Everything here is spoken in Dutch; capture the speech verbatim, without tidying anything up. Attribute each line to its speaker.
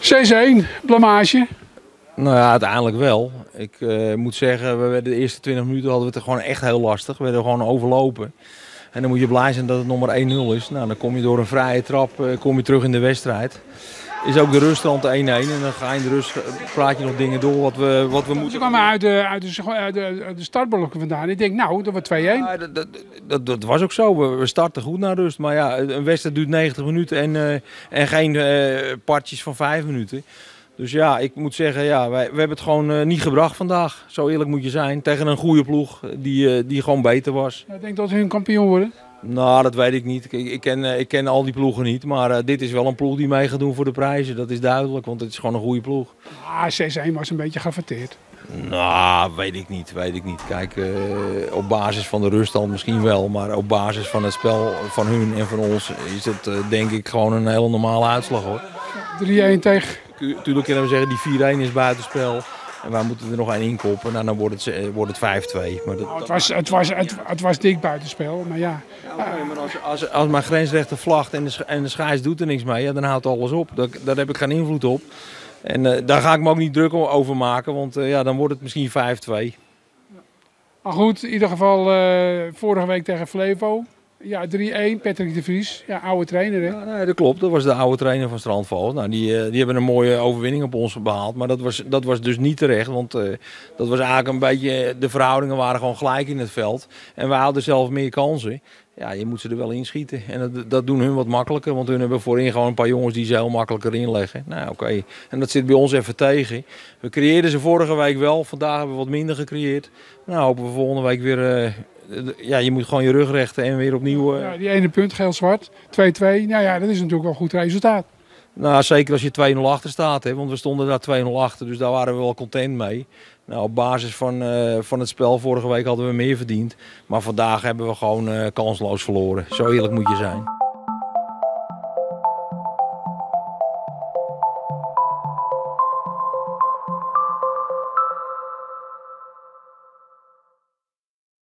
Speaker 1: zes één, blamage.
Speaker 2: Nou ja, uiteindelijk wel. Ik uh, moet zeggen, we werden de eerste twintig minuten hadden we het gewoon echt heel lastig. We werden gewoon overlopen. En dan moet je blij zijn dat het nog maar één nul is. Nou, dan kom je door een vrije trap uh, kom je terug in de wedstrijd. Is ook de ruststand één één en dan ga je in de rust, praat je nog dingen door wat we, wat we moeten.
Speaker 1: Ze kwamen uit de, uit de, uit de, uit de startblokken vandaan. Ik denk, nou, dat wordt twee één.
Speaker 2: Ja, dat, dat, dat, dat was ook zo. We, we starten goed naar rust. Maar ja, een wedstrijd duurt negentig minuten en, uh, en geen uh, partjes van vijf minuten. Dus ja, ik moet zeggen, ja, wij, we hebben het gewoon uh, niet gebracht vandaag. Zo eerlijk moet je zijn. Tegen een goede ploeg die, uh, die gewoon beter was.
Speaker 1: Ik denk dat hun kampioen worden.
Speaker 2: Nou, dat weet ik niet. Ik, ik, ken, uh, ik ken al die ploegen niet. Maar uh, dit is wel een ploeg die mee gaat doen voor de prijzen. Dat is duidelijk, want het is gewoon een goede ploeg.
Speaker 1: Ah, zes één was een beetje geavanceerd.
Speaker 2: Nou, weet ik niet, weet ik niet. Kijk, uh, op basis van de ruststand misschien wel. Maar op basis van het spel van hun en van ons is het uh, denk ik gewoon een hele normale uitslag, hoor.
Speaker 1: drie één tegen...
Speaker 2: Tuurlijk kunnen we zeggen die vier één is buitenspel. En wij moeten er nog één inkoppen. Nou, dan wordt het, wordt het vijf twee. Maar dat,
Speaker 1: nou, het, was, het, was, het, het was dik buitenspel, maar ja.
Speaker 2: ja nee, maar als, als, als mijn grensrechter vlagt en de, en de scheids doet er niks mee, ja, dan houdt alles op. Daar, daar heb ik geen invloed op. En uh, daar ga ik me ook niet druk over maken, want uh, ja, dan wordt het misschien vijf twee.
Speaker 1: Maar goed, in ieder geval uh, vorige week tegen Flevo. Ja, drie één, Patrick de Vries. Ja, oude trainer, hè?
Speaker 2: Ja, nee, dat klopt. Dat was de oude trainer van Strandval. Nou, die, uh, die hebben een mooie overwinning op ons behaald. Maar dat was, dat was dus niet terecht. Want uh, dat was eigenlijk een beetje... De verhoudingen waren gewoon gelijk in het veld. En wij hadden zelf meer kansen. Ja, je moet ze er wel inschieten. En dat, dat doen hun wat makkelijker. Want hun hebben voorin gewoon een paar jongens die ze heel makkelijker inleggen. Nou, oké. Okay. En dat zit bij ons even tegen. We creëerden ze vorige week wel. Vandaag hebben we wat minder gecreëerd. Nou, hopen we volgende week weer... Uh, Ja, je moet gewoon je rug rechten en weer opnieuw... Uh...
Speaker 1: Ja, die ene punt, geel-zwart, twee twee. Nou ja, dat is natuurlijk wel een goed resultaat.
Speaker 2: Nou, zeker als je twee nul achter staat. Hè, want we stonden daar twee nul achter, dus daar waren we wel content mee. Nou, op basis van, uh, van het spel vorige week hadden we meer verdiend. Maar vandaag hebben we gewoon uh, kansloos verloren. Zo eerlijk moet je zijn.